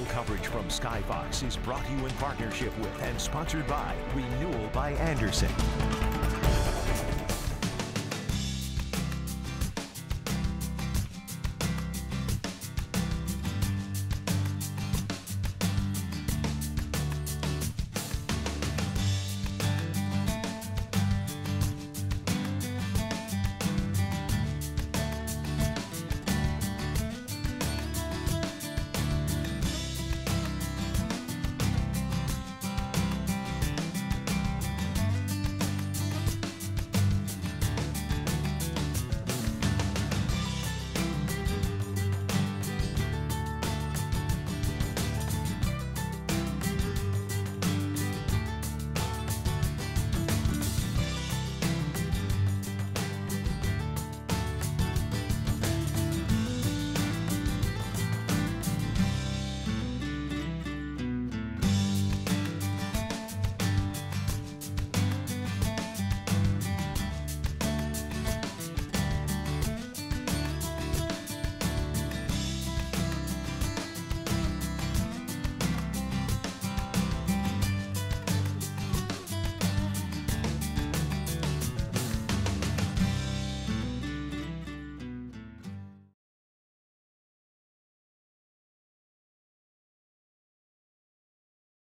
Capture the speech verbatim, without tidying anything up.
Radio coverage from Skyfox is brought to you in partnership with and sponsored by Renewal by Andersen.